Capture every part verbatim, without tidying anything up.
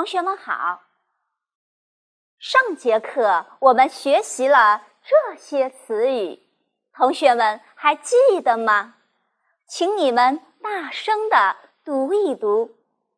学们好。上节课我们学习了这些词语，同学们还记得吗？请你们大声地读一读。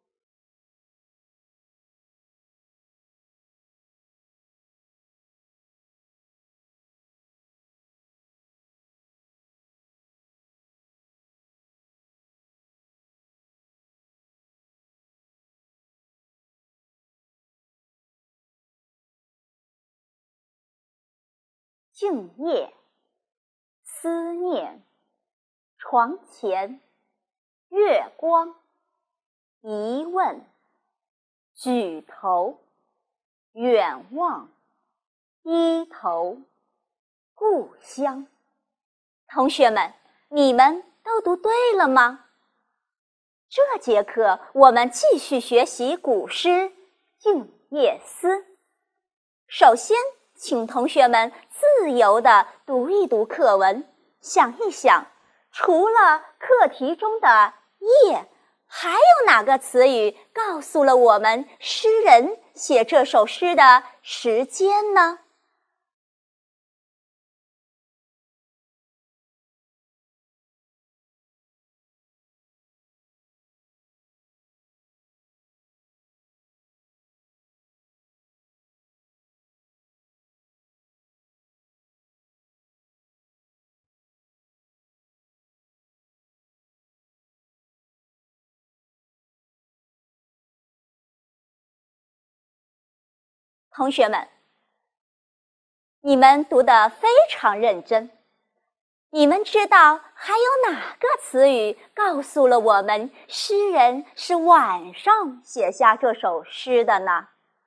静夜、思念、床前、月光、疑问、举头、远望、低头、故乡。同学们，你们都读对了吗？这节课我们继续学习古诗《静夜思》。首先，请同学们自由地读一读课文，想一想，除了课题中的夜，还有哪个词语告诉了我们诗人写这首诗的时间呢？同学们，你们读得非常认真。你们知道还有哪个词语告诉了我们诗人是晚上写下这首诗的呢？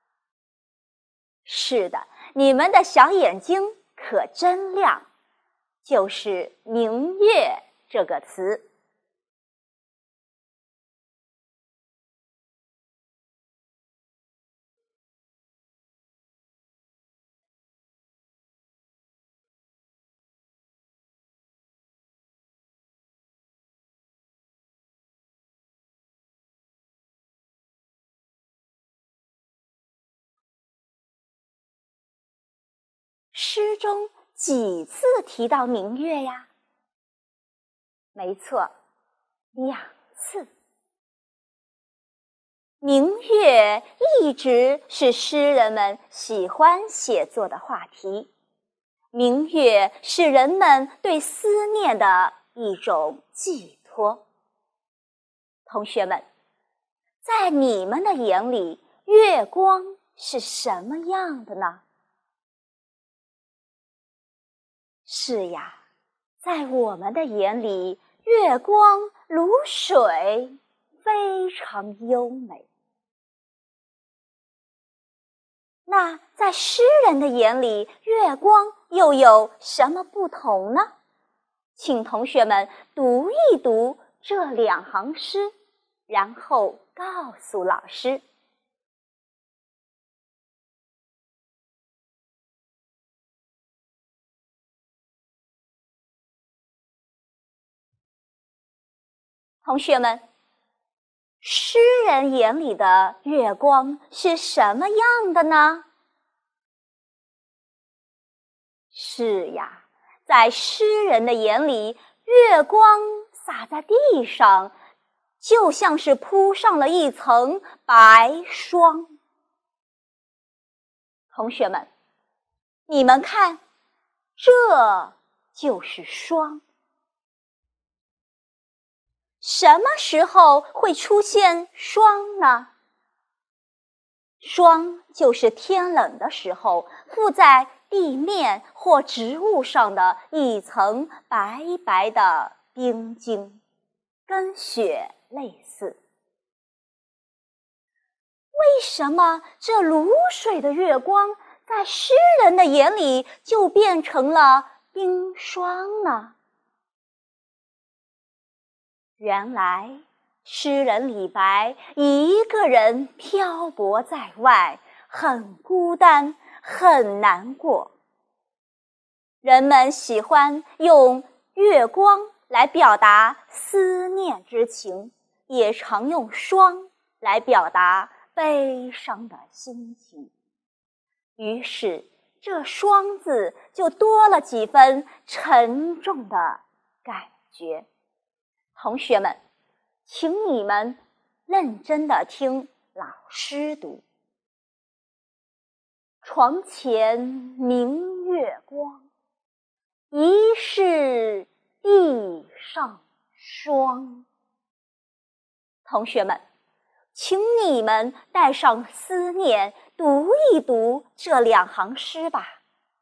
是的，你们的小眼睛可真亮，就是明月这个词。诗中几次提到明月呀？没错，两次。明月一直是诗人们喜欢写作的话题。明月是人们对思念的一种寄托。同学们，在你们的眼里，月光是什么样的呢？是呀，在我们的眼里，月光如水，非常优美。那在诗人的眼里，月光又有什么不同呢？请同学们读一读这两行诗，然后告诉老师。同学们，诗人眼里的月光是什么样的呢？是呀，在诗人的眼里，月光洒在地上，就像是铺上了一层白霜。同学们，你们看，这就是霜。什么时候会出现霜呢？霜就是天冷的时候附在地面或植物上的一层白白的冰晶，跟雪类似。为什么这如水的月光在诗人的眼里就变成了冰霜呢？原来，诗人李白一个人漂泊在外，很孤单，很难过。人们喜欢用月光来表达思念之情，也常用霜来表达悲伤的心情。于是这双字就多了几分沉重的感觉。同学们，请你们认真地听老师读。床前明月光，疑是地上霜。同学们，请你们带上思念，读一读这两行诗吧。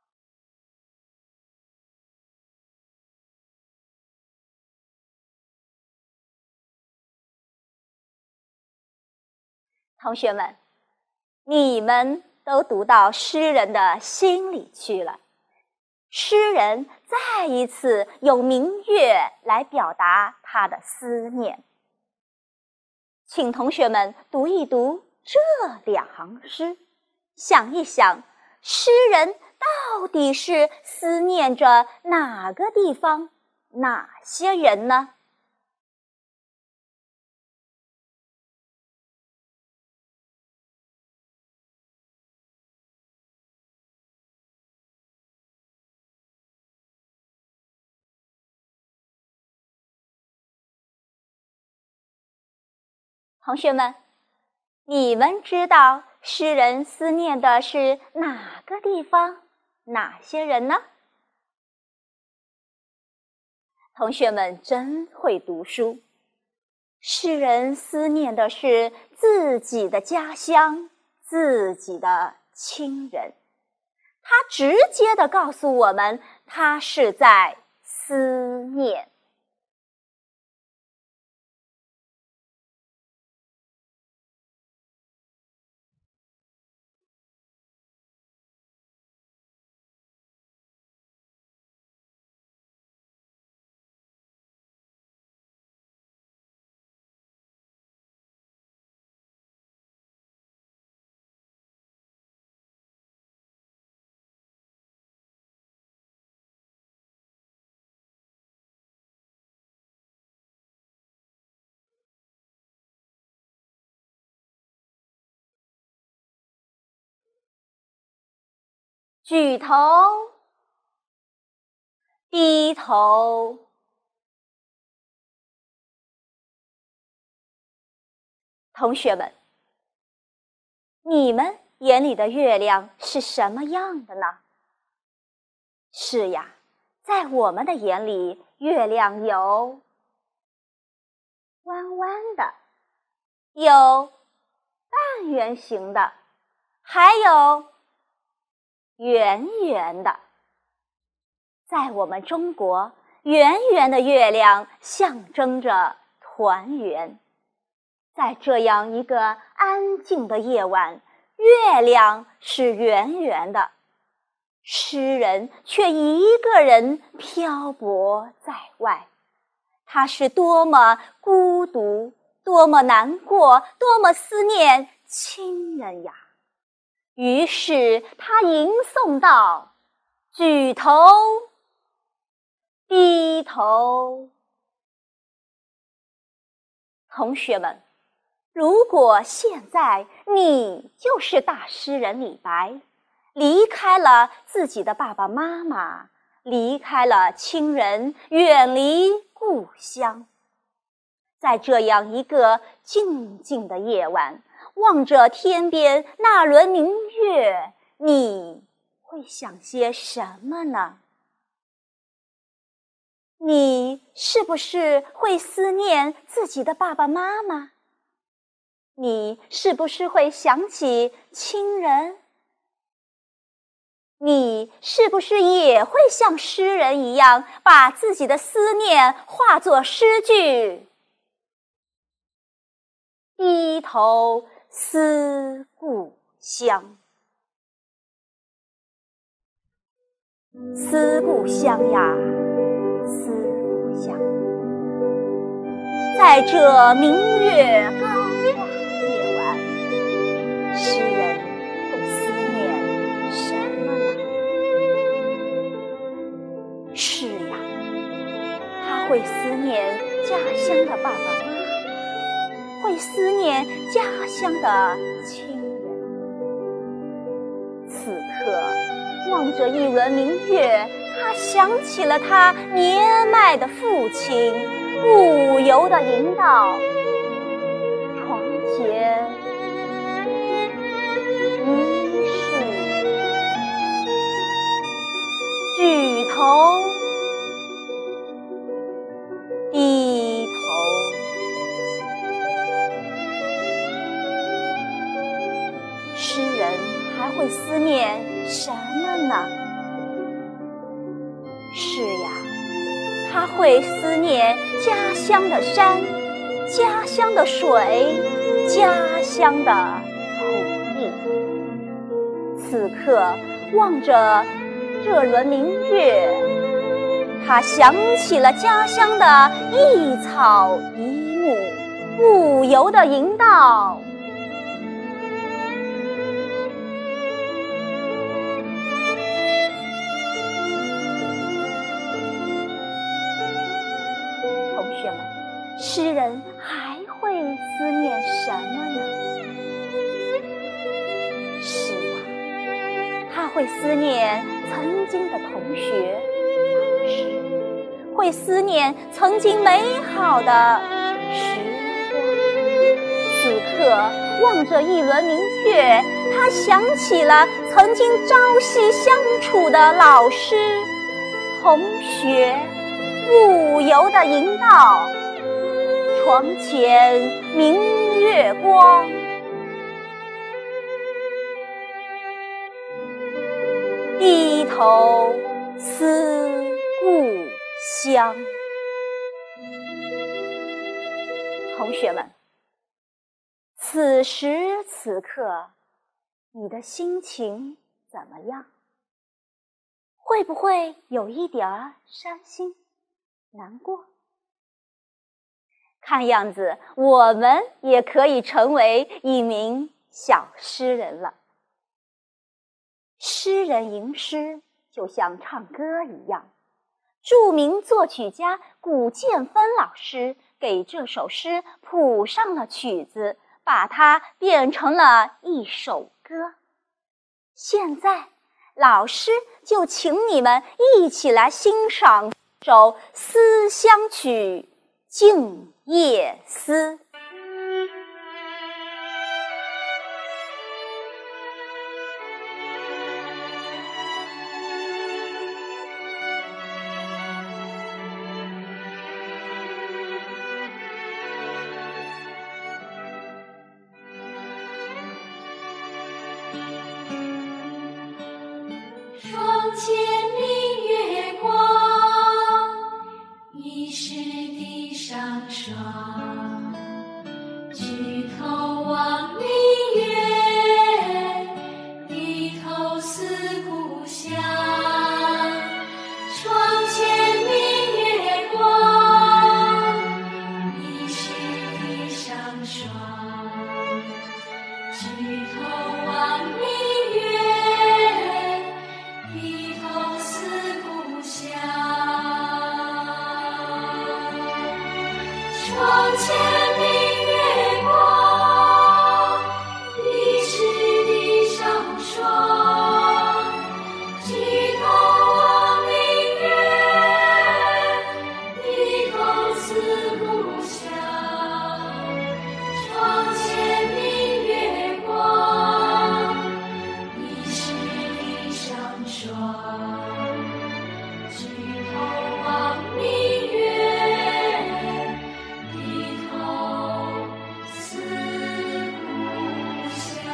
同学们，你们都读到诗人的心里去了。诗人再一次用明月来表达他的思念。请同学们读一读这两行诗，想一想，诗人到底是思念着哪个地方、哪些人呢？同学们，你们知道诗人思念的是哪个地方、哪些人呢？同学们真会读书。诗人思念的是自己的家乡、自己的亲人。他直接地告诉我们，他是在思念。举头，低头，同学们，你们眼里的月亮是什么样的呢？是呀，在我们的眼里，月亮有弯弯的，有半圆形的，还有圆圆的。在我们中国，圆圆的月亮象征着团圆。在这样一个安静的夜晚，月亮是圆圆的，诗人却一个人漂泊在外。他是多么孤独，多么难过，多么思念亲人呀！于是他吟诵道：举头，低头。同学们，如果现在你就是大诗人李白，离开了自己的爸爸妈妈，离开了亲人，远离故乡，在这样一个静静的夜晚，望着天边那轮明月，你会想些什么呢？你是不是会思念自己的爸爸妈妈？你是不是会想起亲人？你是不是也会像诗人一样，把自己的思念化作诗句？低头思故乡，思故乡呀，思故乡。在这明月高挂的夜晚，诗人会思念什么呢？是呀，他会思念家乡的爸爸妈妈，会会思念家乡的亲人。此刻望着一轮明月，他想起了他年迈的父亲，不由地吟道：床前疑是举头低头。诗人还会思念什么呢？是呀，他会思念家乡的山，家乡的水，家乡的土地。此刻望着这轮明月，他想起了家乡的一草一木，不由地吟道：同学们，诗人还会思念什么呢？是啊，他会思念曾经的同学、老师，会思念曾经美好的时光。此刻望着一轮明月，他想起了曾经朝夕相处的老师、同学，不由地吟道：床前明月光，低头思故乡。同学们，此时此刻，你的心情怎么样？会不会有一点儿伤心、难过？看样子，我们也可以成为一名小诗人了。诗人吟诗就像唱歌一样，著名作曲家古建芬老师给这首诗谱上了曲子，把它变成了一首歌。现在，老师就请你们一起来欣赏这首思乡曲《静夜思》。 床前明月光，疑是地上霜。举头望明月，低头思故乡。床前明月光，疑是地上霜。举头望明月，低头思故乡。床前明月光，疑是地上霜。举头望明月，低头思故乡。床前明月光，疑是地上霜。举头望明月，低头思故乡。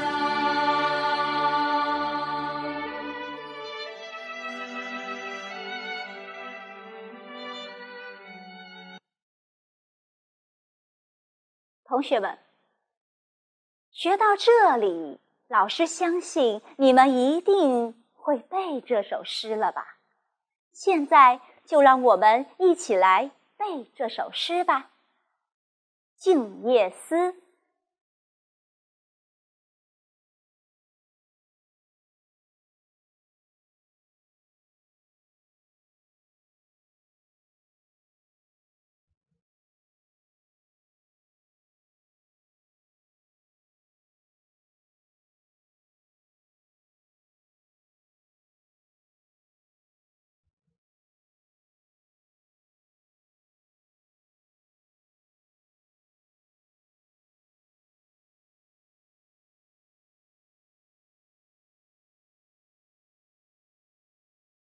同学们，学到这里，老师相信你们一定会背这首诗了吧？现在就让我们一起来背这首诗吧。《静夜思》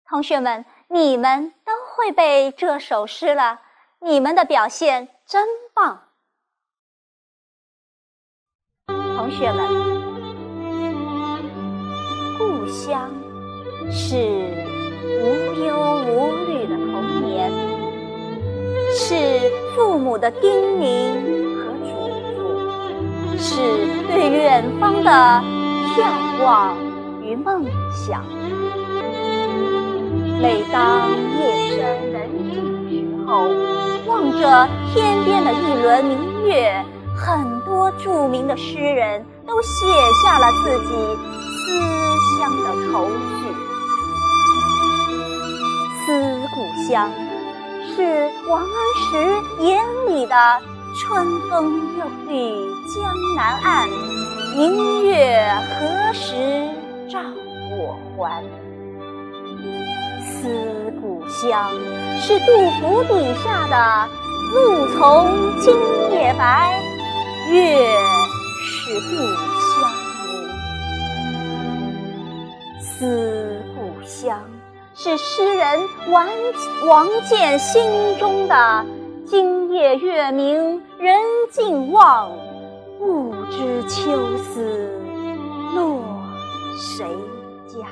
同学们，你们都会背这首诗了，你们的表现真棒。同学们，故乡是无忧无虑的童年，是父母的叮咛和嘱咐，是对远方的眺望与梦想。每当夜深人静时候，望着天边的一轮明月，很多著名的诗人都写下了自己思乡的愁绪。思故乡，是王安石眼里的春风又绿江南岸，明月何时照我还。思故乡，是杜甫笔下的露从今夜白，月是故乡明。思故乡，是诗人王王建心中的今夜月明人尽望，不知秋思落谁家。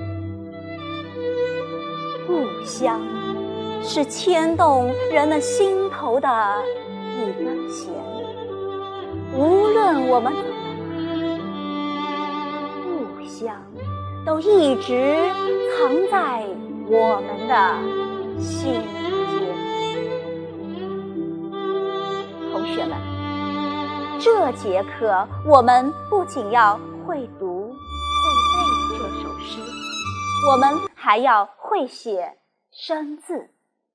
故乡是牵动人们心头的一根弦，无论我们走到哪，故乡都一直藏在我们的心间。同学们，这节课我们不仅要会读会背这首诗，我们还要会写生字。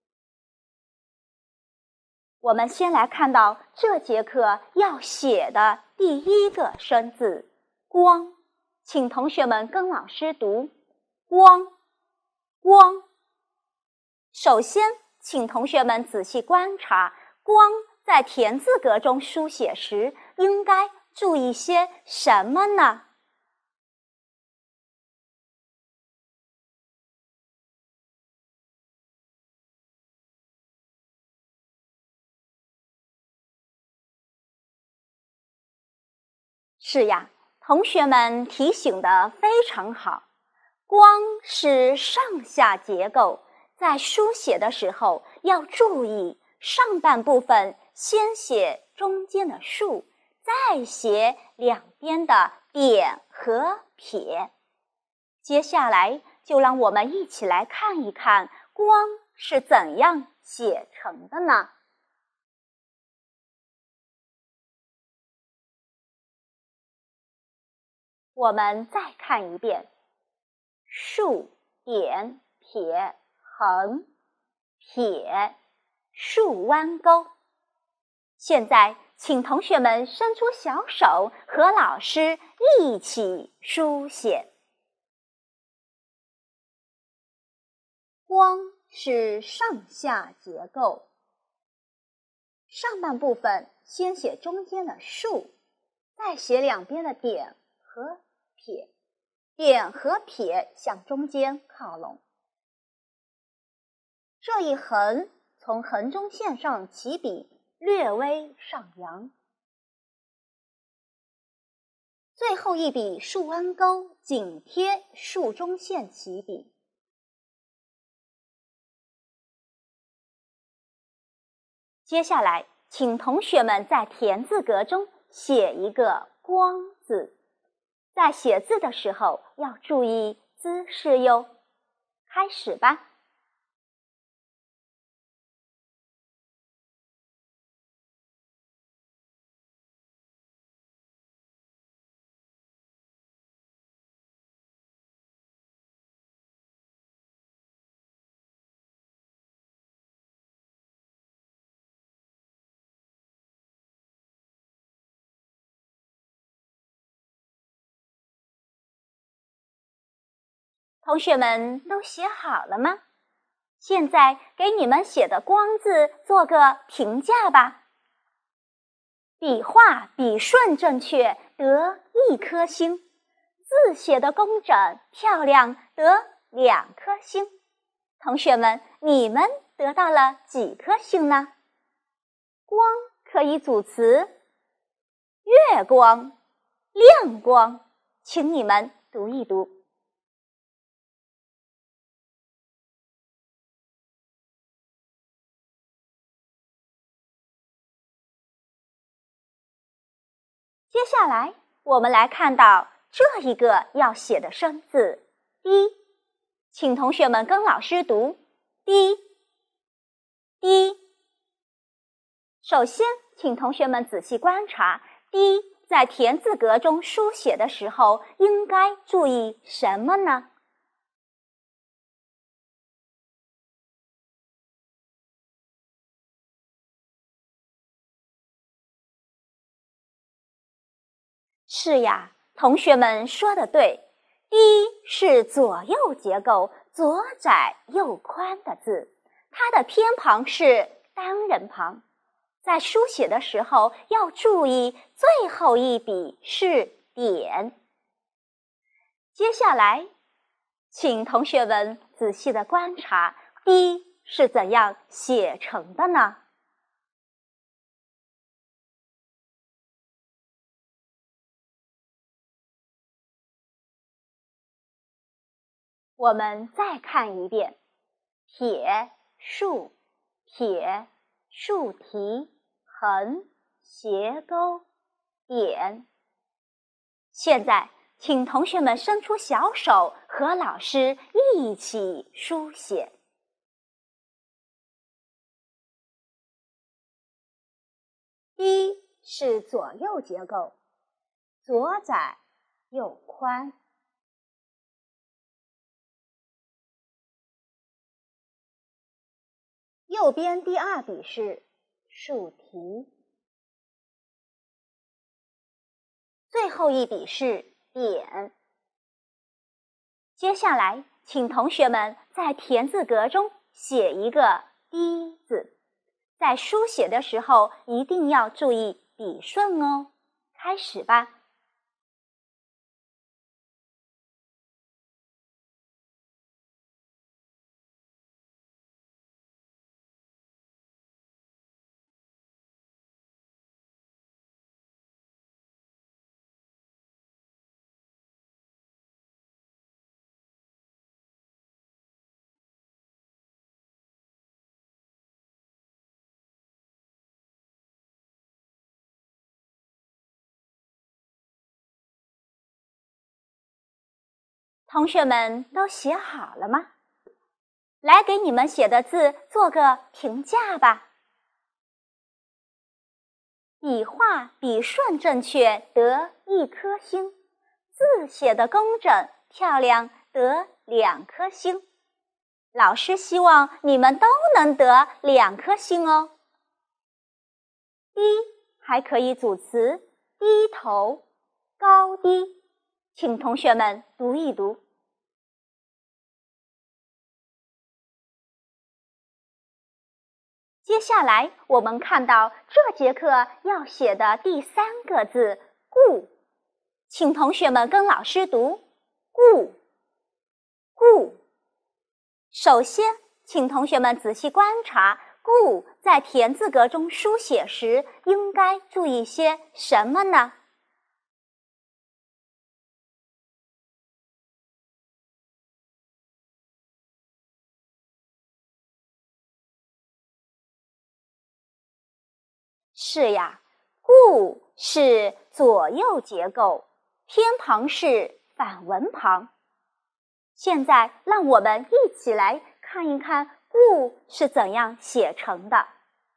我们先来看到这节课要写的第一个生字光，请同学们跟老师读光光。首先请同学们仔细观察，光在田字格中书写时应该注意些什么呢？是呀，同学们提醒得非常好。光是上下结构，在书写的时候要注意上半部分先写中间的竖，再写两边的点和撇。接下来就让我们一起来看一看光是怎样写成的呢？我们再看一遍，竖、点、撇、横、撇、竖弯钩。现在请同学们伸出小手，和老师一起书写。光是上下结构，上半部分先写中间的竖，再写两边的点和撇，点和撇向中间靠拢。这一横从横中线上起笔，略微上扬。最后一笔竖弯钩紧贴竖中线起笔。接下来，请同学们在田字格中写一个光字。在写字的时候要注意姿势哟。开始吧。同学们都写好了吗？现在给你们写的光字做个评价吧。笔画笔顺正确，得一颗星；字写的工整漂亮，得两颗星； 同学们，你们得到了几颗星呢？光可以组词月光、亮光，请你们读一读。接下来我们来看到这一个要写的生字滴，请同学们跟老师读滴滴。首先请同学们仔细观察，滴在田字格中书写的时候应该注意什么呢？是呀，同学们说的对，滴是左右结构，左窄右宽的字，它的偏旁是单人旁，在书写的时候要注意最后一笔是点。接下来，请同学们仔细的观察，滴是怎样写成的呢？我们再看一遍，撇、竖、撇、竖提、横、斜钩、点。现在，请同学们伸出小手，和老师一起书写。滴是左右结构，左窄右宽。右边第二笔是竖提，最后一笔是点。接下来，请同学们在田字格中写一个滴字，在书写的时候一定要注意笔顺哦。开始吧。同学们都写好了吗？来给你们写的字做个评价吧。笔画笔顺正确得一颗星，字写得工整漂亮得两颗星。老师希望你们都能得两颗星哦。低还可以组词低头、高低，请同学们读一读。接下来我们看到这节课要写的第三个字顾，请同学们跟老师读顾顾。首先请同学们仔细观察，顾在田字格中书写时应该注意些什么呢？是呀，顾是左右结构，偏旁是反文旁。现在让我们一起来看一看顾是怎样写成的。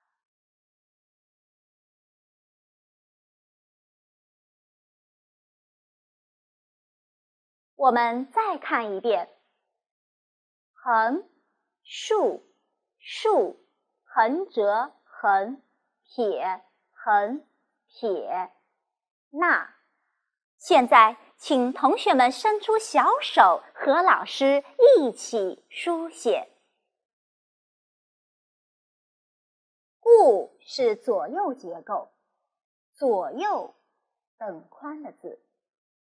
我们再看一遍，横、竖、竖、横折、横、撇、横、撇、捺。现在请同学们伸出小手，和老师一起书写。顾是左右结构，左右等宽的字。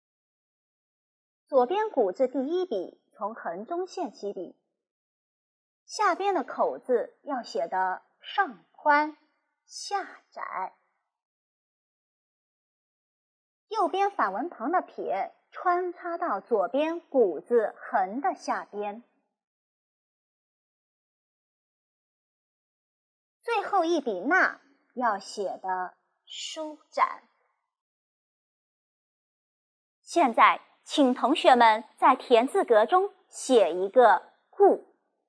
左边古字第一笔从横中线起笔， 下边的口字要写的上宽下窄，右边反文旁的撇穿插到左边古字横的下边，最后一笔捺要写的舒展。现在请同学们在田字格中写一个故。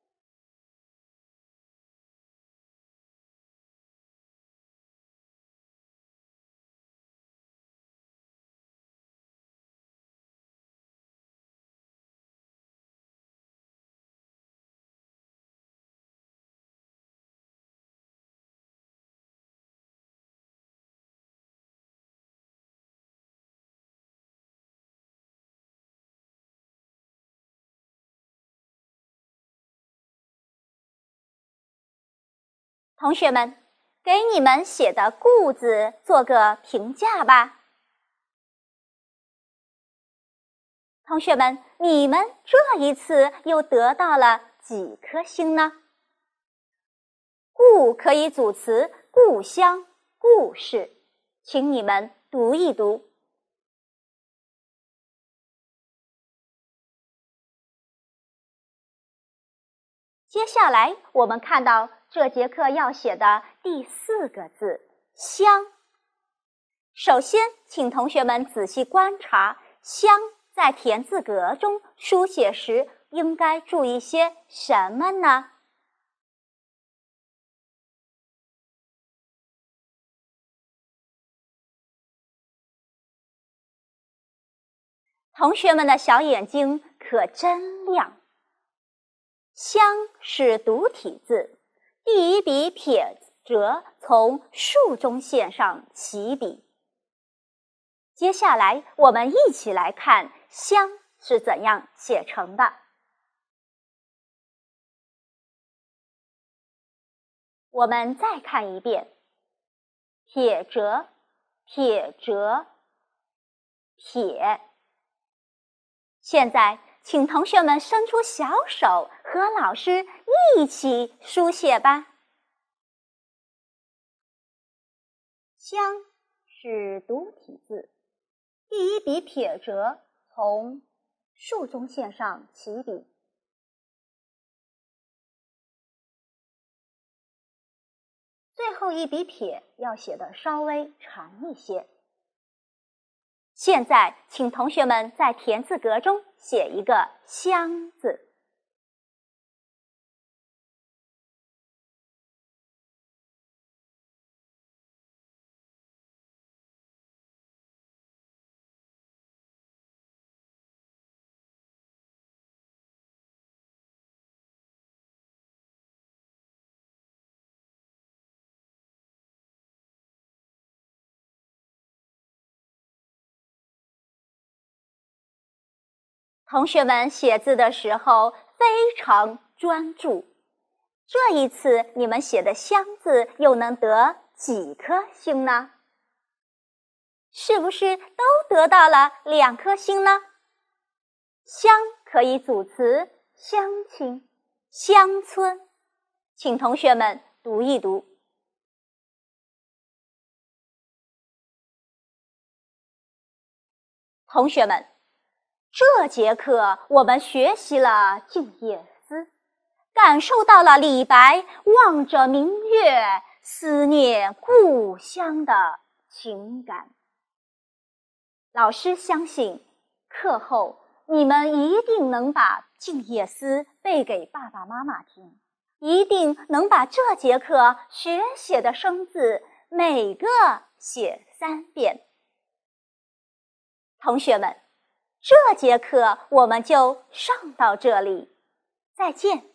同学们，给你们写的故字做个评价吧。同学们，你们这一次又得到了几颗星呢？故可以组词故乡、故事，请你们读一读。接下来我们看到这节课要写的第四个字乡。首先请同学们仔细观察乡在田字格中书写时应该注意些什么呢？同学们的小眼睛可真亮。乡是独体字，第一笔撇折从竖中线上起笔。接下来我们一起来看乡是怎样写成的。我们再看一遍，撇折，撇折，撇。现在请同学们伸出小手，和老师一起书写吧。乡是独体字，第一笔撇折从竖中线上起笔。最后一笔撇要写得稍微长一些。现在请同学们在田字格中写一个乡字。同学们写字的时候非常专注，这一次你们写的乡字又能得几颗星呢？是不是都得到了两颗星呢？乡可以组词乡亲、乡村，请同学们读一读。同学们，这节课我们学习了静夜思，感受到了李白望着明月思念故乡的情感。老师相信课后你们一定能把静夜思背给爸爸妈妈听，一定能把这节课学写的生字每个写三遍。同学们，这节课我们就上到这里，再见。